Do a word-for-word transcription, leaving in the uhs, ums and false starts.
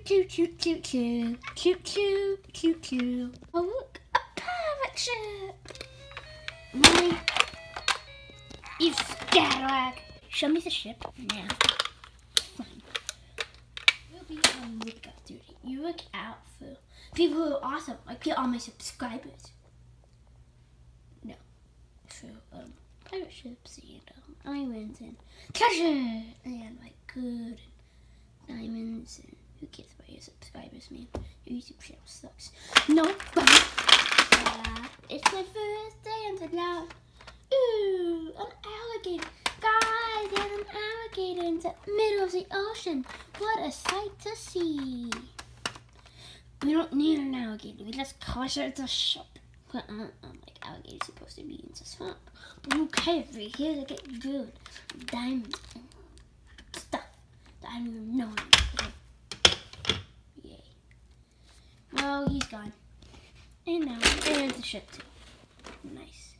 choo choo choo choo choo choo choo choo. Oh look, a pirate ship. Really? You scatterwag. Show me the ship now. Fine. We'll be on lookout duty. You look out for people who are awesome, like get all my subscribers. No. So um pirate ships and um, islands and treasure and like good and diamonds and who cares about your subscribers, man? Your YouTube channel sucks. No, but uh, it's my first day on the ground. Ooh, an alligator. Guys, there's an alligator in the middle of the ocean. What a sight to see. We don't need an alligator. We just cause it a ship. But uh, um, like alligators supposed to be in the swamp. But who cares? We're here to get good diamonds and stuff that I don't even know. Yay. Well, he's gone. And now there's the ship too. Nice.